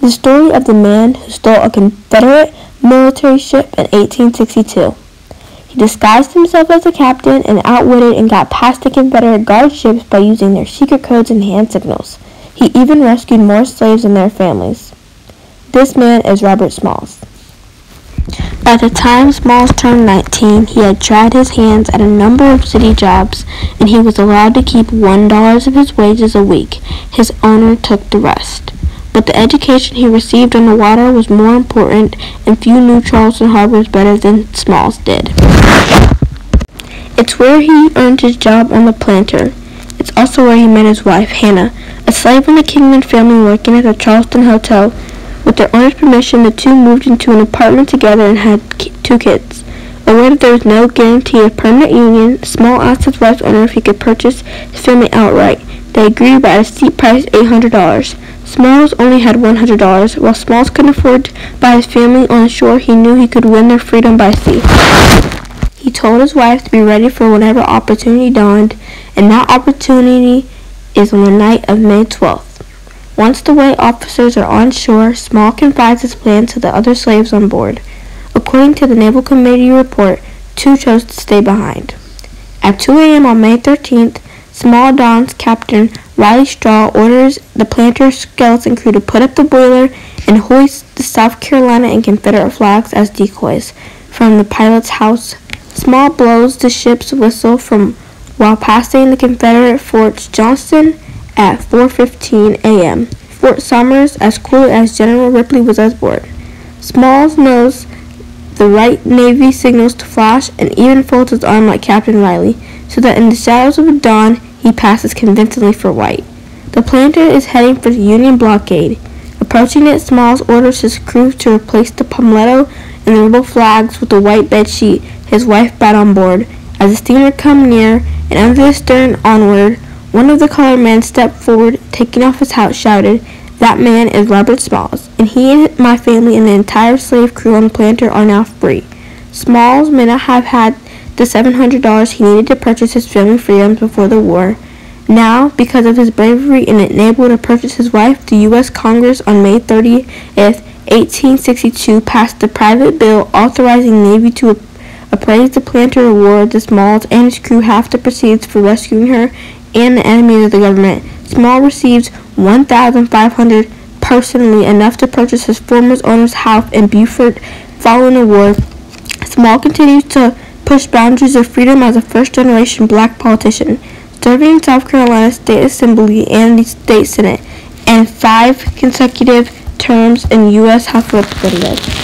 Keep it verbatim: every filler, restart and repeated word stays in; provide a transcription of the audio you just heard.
The story of the man who stole a Confederate military ship in eighteen sixty-two. He disguised himself as a captain and outwitted and got past the Confederate guard ships by using their secret codes and hand signals. He even rescued more slaves and their families. This man is Robert Smalls. By the time Smalls turned nineteen, he had tried his hands at a number of city jobs, and he was allowed to keep one dollar of his wages a week. His owner took the rest. But the education he received on the water was more important, and few knew Charleston Harbor better than Smalls did. It's where he earned his job on the Planter. It's also where he met his wife, Hannah, a slave in the Kingman family working at the Charleston Hotel. With their owner's permission, the two moved into an apartment together and had two kids. Aware that there was no guarantee of permanent union, Smalls asked his wife's owner if he could purchase his family outright. They agreed by a steep price, eight hundred dollars. Smalls only had one hundred dollars. While Smalls couldn't afford to buy his family on the shore, he knew he could win their freedom by sea. He told his wife to be ready for whenever opportunity dawned, and that opportunity is on the night of May twelfth. Once the white officers are on shore, Smalls confides his plan to the other slaves on board. According to the Naval Committee report, two chose to stay behind. At two a.m. on May thirteenth, Smalls dons Captain Riley Straw orders the Planter's skeleton crew to put up the boiler and hoist the South Carolina and Confederate flags as decoys from the pilot's house. Smalls blows the ship's whistle from while passing the Confederate Fort Johnston at four fifteen a.m. Fort Somers, as cool as General Ripley was aboard. Smalls knows the right Navy signals to flash and even folds his arm like Captain Riley, so that in the shadows of the dawn he passes convincingly for white. The Planter is heading for the Union blockade. Approaching it, Smalls orders his crew to replace the palmetto and the rebel flags with the white bed sheet his wife brought on board. As the steamer come near and under the stern onward, one of the colored men stepped forward, taking off his hat, shouted, "That man is Robert Smalls, and he and my family and the entire slave crew on the Planter are now free." Smalls may not have had the seven hundred dollars he needed to purchase his family freedoms before the war. Now, because of his bravery and able to purchase his wife, the U S Congress on May thirtieth, eighteen sixty-two passed the private bill authorizing Navy to appraise the Planter, award the Smalls and his crew half the proceeds for rescuing her and the enemies of the government. Smalls received one thousand five hundred dollars personally, enough to purchase his former owner's house in Beaufort. Following the war, Smalls continues to push boundaries of freedom as a first-generation black politician, serving in South Carolina State Assembly and the State Senate, and five consecutive terms in U S House of Representatives.